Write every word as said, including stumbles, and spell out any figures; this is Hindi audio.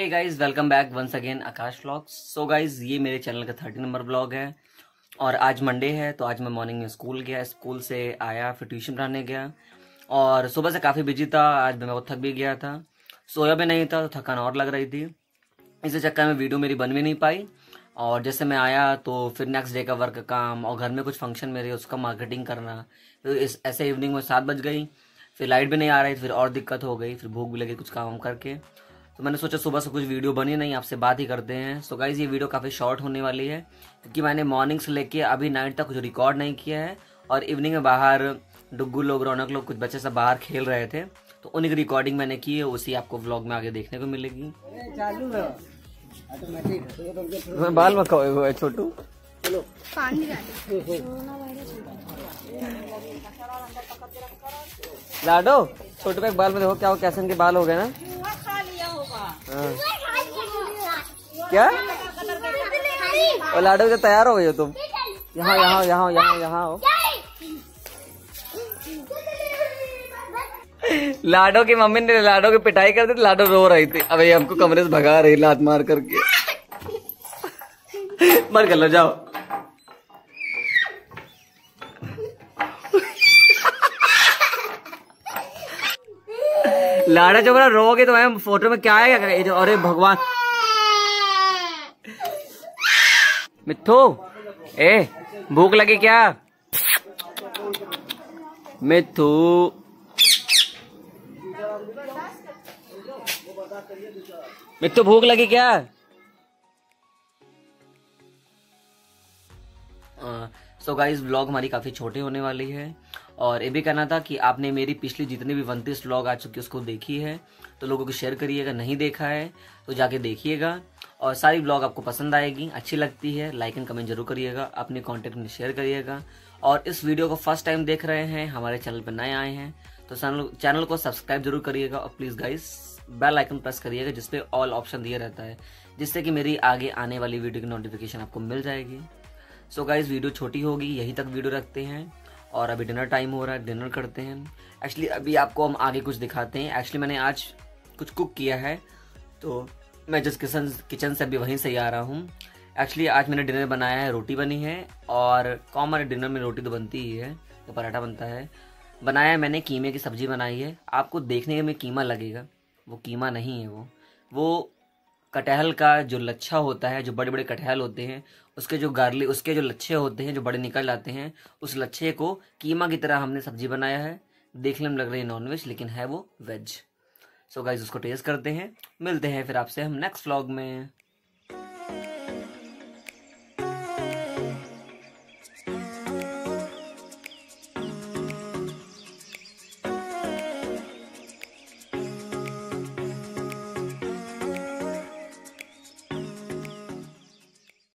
हे guys, welcome back once again Akash vlogs. So guys, ये मेरे चैनल का थर्टी नंबर व्लॉग है और आज मंडे है तो आज मैं मॉर्निंग में स्कूल गया, स्कूल से आया, फिर ट्यूशन पढ़ाने गया और सुबह से काफ़ी बिजी था। आज मैं बहुत थक भी गया था, सोया भी नहीं था तो थकान और लग रही थी। इसी चक्कर में वीडियो मेरी बन भी नहीं पाई। और जैसे मैं आया तो फिर नेक्स्ट डे का वर्क का काम और घर में कुछ फंक्शन मेरे, उसका मार्केटिंग करना, फिर इस ऐसे इवनिंग में सात बज गई। फिर लाइट भी नहीं आ रही, फिर और दिक्कत हो गई, फिर भूख भी लगी कुछ काम करके। तो मैंने सोचा सुबह से कुछ वीडियो बनी नहीं, आपसे बात ही करते हैं। सो गाइज, ये वीडियो काफ़ी शॉर्ट होने वाली है क्योंकि मैंने मॉर्निंग से लेके अभी नाइट तक कुछ रिकॉर्ड नहीं किया है और इवनिंग में बाहर डुग्गू लोग, रौनक लोग, कुछ बच्चे सब बाहर खेल रहे थे तो उन्हीं की रिकॉर्डिंग मैंने की है, उसी आपको व्लॉग में आगे देखने को मिलेगी। बाल में हुआ है छोटू, लाडो छोटू पे बाल में देखो क्या हो, कैसे इनके बाल हो गए ना। हाँ। क्या और लाडो जो तैयार हो गई हो तुम, यहाँ यहाँ यहाँ यहाँ यहाँ हो। लाडो की मम्मी ने लाडो की पिटाई कर दी तो लाडो रो रही थी, अबे हमको कमरे से भगा रही लात मार करके। मर कर लो, जाओ। लाडा जब रोगे तो मैं फोटो में क्या आएगा, अरे भगवान। मिट्ठू, ए भूख लगी क्या? मिट्ठू, मिट्ठू भूख लगी क्या? सो गाइस, व्लॉग हमारी काफी छोटी होने वाली है और ये भी कहना था कि आपने मेरी पिछली जितनी भी उनतीस व्लॉग आ चुकी है उसको देखी है तो लोगों को शेयर करिएगा, नहीं देखा है तो जाके देखिएगा। और सारी व्लॉग आपको पसंद आएगी, अच्छी लगती है, लाइक एंड कमेंट जरूर करिएगा, अपने कॉन्टेक्ट में शेयर करिएगा। और इस वीडियो को फर्स्ट टाइम देख रहे हैं, हमारे चैनल पर नए आए हैं तो चैनल को सब्सक्राइब जरूर करिएगा और please guys bell icon press करिएगा जिसपे ऑल ऑप्शन दिया रहता है, जिससे कि मेरी आगे आने वाली वीडियो की नोटिफिकेशन आपको मिल जाएगी। सो गाइस, वीडियो छोटी होगी, यहीं तक वीडियो रखते हैं और अभी डिनर टाइम हो रहा है, डिनर करते हैं। एक्चुअली अभी आपको हम आगे कुछ दिखाते हैं। एक्चुअली मैंने आज कुछ कुक किया है तो मैं जिस किचन किचन से अभी वहीं से ही आ रहा हूँ। एक्चुअली आज मैंने डिनर बनाया है, रोटी बनी है और कॉमन डिनर में रोटी तो बनती ही है तो पराठा बनता है। बनाया है मैंने, कीमे की सब्जी बनाई है। आपको देखने में कीमा लगेगा, वो कीमा नहीं है, वो वो कटहल का जो लच्छा होता है, जो बड़े बड़े कटहल होते हैं उसके जो गार्लिक, उसके जो लच्छे होते हैं जो बड़े निकल जाते हैं, उस लच्छे को कीमा की तरह हमने सब्जी बनाया है। देखने में लग रही है नॉनवेज लेकिन है वो वेज। सो गाइस, उसको टेस्ट करते हैं, मिलते हैं फिर आपसे हम नेक्स्ट व्लॉग में।